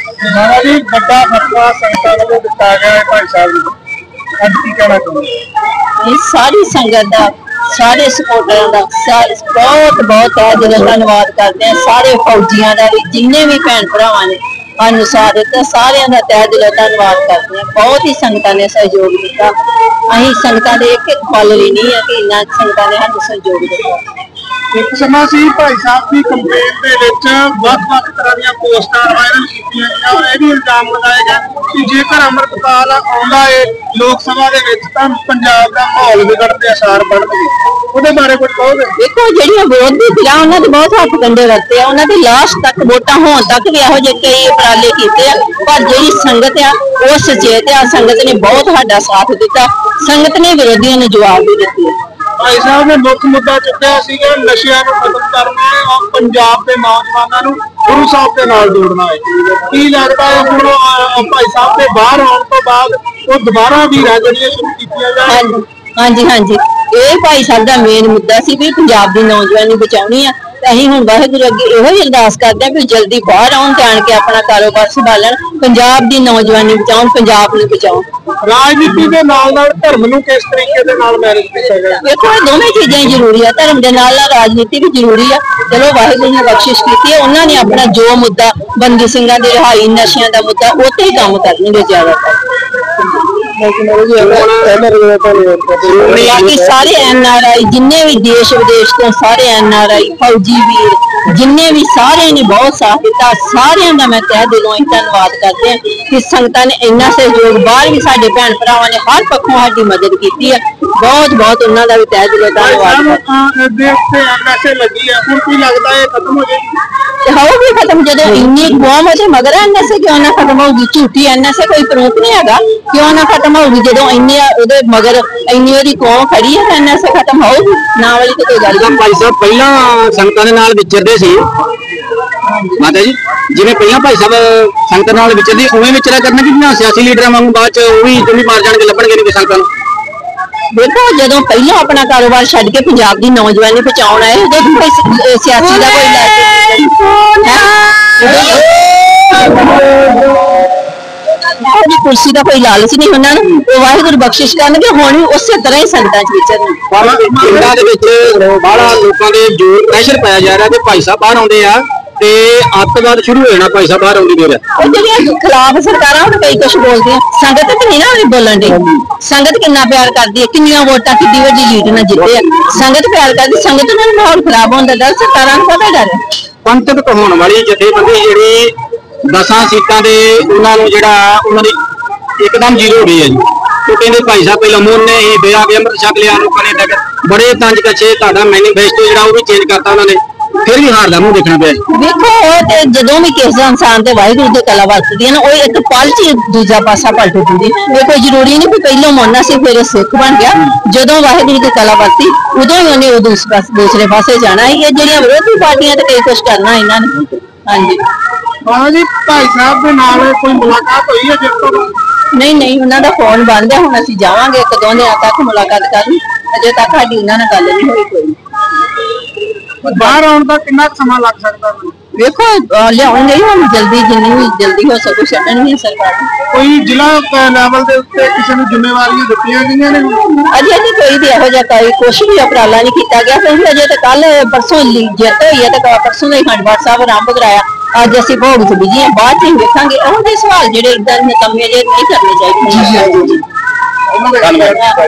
महाराज जी बड़ा फतवा संगतां वल्लों दिता गया है भाई साहब जी, अज की कहना चाहुंदे? सारी संगत का, सारे सपोर्टरां दा बहुत बहुत तहे दिलों धन्नवाद करते हैं। सारे फौजियां दा भी, जिन्ने भी भैन भरावां ने सानूं साथ दिता, सारियां दा तहे दिलों धन्नवाद करते हैं। बहुत ही संगतां ने सहयोग दिता। असीं संगतां दे एक पल भी नहीं है कि इन्ना संगतां ने सानूं सहयोग दिता। एक समा सी भाई साहब की कंपेन दे विच वख-वख तरह दी पोस्टां वायरल कीतियां गईयां और यह भी इल्जाम लगाया गया कि जेकर अमृतपाल आउंदा है लोक सभा दे विच तां पंजाब दा माहौल बिगड़न दे आसार बनणगे। ਉਹਦੇ ਬਾਰੇ कुछ कहोगे? देखो ਜਿਹੜੀਆਂ ਵਿਰੋਧੀ ਧਿਰਾਂ ਉਹਨਾਂ ਦੇ ਬਹੁਤ ਹੱਥ ਕੰਡੇ ਵਰਤੇ ਆ, ਉਹਨਾਂ ਦੀ ਲਾਸਟ ਤੱਕ ਵੋਟਾਂ ਹੋਣ ਤੱਕ ਵੀ ਇਹੋ ਜਿਹੇ ਕਈ ਉਪਰਾਲੇ ਕੀਤੇ ਆ, ਪਰ ਜਿਹੜੀ ਸੰਗਤ ਆ ਉਹ ਸੁਚੇਤ ਆ। संगत ने बहुत साडा साथ दिता, संगत ने विरोधियों ने जवाब भी दिते। भाई साहब ने मुख मुद्दा चुक्या सीगा नशियां नूं खत्म करना है और पंजाब के नौजवानों नूं गुरु साहब के नाल जोड़ना है। की लगता है हुण भाई साहब के बाहर आउण तो बाद वो दोबारा भी रैलियां शुरू कीतियां जाण? हाँ जी हाँ जी, ये भाई साहब का मेन मुद्दा सी भी पंजाब की नौजवानी बचाउणी है। असीं हुण वाहिगुरू अगे इहो ही अरदास करते हैं कि जल्दी बाहर आउण ते आण के अपना कारोबार संभालन, पंजाब की नौजवानी बचाउण, पंजाब नूं बचाउण। राजनीति के नाल-नाल धर्म नूं किस तरीके दे नाल मैनेज कीता जाए? देखो ये दोवें चीज़ां जरूरी है, धर्म दे नाल-नाल राजनीति भी जरूरी है। चलो वाहिगुरू ने बख्शिश की है, उन्होंने अपना जो मुद्दा बंदी सिंघां दी रिहाई, नशियां दा मुद्दा उत्ते ही काम करनगे ज्यादातर। बाकी सारे NRI जिन्ने भी देश विदेश तो सारे NRI फौजी वीर जिन्ने भी सारे ने बहुत साथ दिता, सारे का मैं तह दिलों धन्यवाद करते हैं कि संगतां ने इन्ना सहयोग, बाहर भी साडे भैन भरावां ने हर पक्षों साडी मदद की है। बहुत बहुत उन्हां दा भी तह दिलों धन्यवाद। देश से NSA लगी है, हुण की लगदा है खत्म हो जाएगी? होगी खत्म, जो इन्नी कौम है मगर NSA क्यों ना खत्म होगी? झूठी NSA कोई प्रूफ नहीं है, क्यों ना खत्म होगी? जो इन्नी मगर इन्नी कौम खड़ी है NSA खत्म होगी ना वाली तो कोई गल। भाई साहब पहला संगतां दे नाल विचरदे सी माता जी, जिवें पहला भाई साहब संगतां नाल विचरदे उवें विचरा करना कि सियासी लीडरां वांगू बाद च ओह भी चुनी मार जाणगे, लभणगे नहीं संगतां नूं? देखो जो पहला अपना कारोबार छड्ड के पंजाब की नौजवानी बचाउण आए, उदों कोई सियासी का कोई कुर्सी का कोई लालच नहीं, उन्होंने वाहिगुरू बख्शिश करनगे, हुण उस तरह ही संगतां च विचरन। पिंडां दे विच बाहर लोकां दे जोर प्रेशर पाया जा रहा है कि भाई साहब बाहर आउंदे आ ते अतवाद शुरू हो जाना, भाई साहब बाहर आउंदी देर जिहड़ियां खिलाफ सरकारां हुण कई कुछ बोलदी हैं, संगत ते नहीं ना बोलन दी। संगत किन्ना प्यार करदी है, किन्नियां वोटां किड्डी वड्डी लीड नाल जित्ते आ, संगत प्यार करदी, संगत नाल माहौल खराब होंदा डर सरकारां नूं पता डर है। पंथक होण वाली जथेबंदी जिहड़ी 10 सीटां दे उन्हां नूं जिहड़ा उन्हां दी एकदम जीरो हो गई है जी। तो कहते भाई साहब पहले मोहन ने ही बेरा अमृत छक लिया, लोगों ने बड़े तंज कछे तुहाडा मैनीफेस्टो जिहड़ा वो भी चेंज करता उन्होंने, फिर भी हार दा मुंह देखना पिया। देखो जो भी किसी इंसान से वाहिगुरू की कला वरतदी है ना, वो एक पल च दूजा पासा पलट दिंदी। ये कोई जरूरी नहीं कि पहलों मोना से फिर सिख बन गया, जो वाहिगुरू की कला वरती उदों ही उन्हें दूसरे पासे जाना है। ये जिहड़ियां विरोधी पार्टियां ते कई कुछ करना इन्होंने। हाँ जी हाँ जी, भाई साहब के नाल कोई मुलाकात हुई है जिस तो? नहीं नहीं, उन्होंने फोन बन गया, हुण असीं जावांगे 1-2 दिन तक मुलाकात करन, अजे तक साडी उन्हां नाल गल नहीं हुई कोई। बाहर आउण दा कितना समा लग सकता है? देखो लियाउणगे हम जल्दी, जिन्नी भी जल्दी हो सके छड्डणगे सरकार। कोई जिला लेवल के उत्ते किसी नूं जिम्मेवारियां दित्तियां गईयां ने? अजे अजे कोई भी इहो जिहा कोई कुछ भी उपराला नहीं किया गया, क्योंकि अजे तो कल परसों जित हुई है, तो परसों ही खंड पाठ साहब आरंभ कराया, अज असीं भोग च बिजी हां, बाद च वेखांगे। इहो ਜਿਹੇ सवाल जिहड़े इदां नकम्मे जे नहीं करने चाहिए।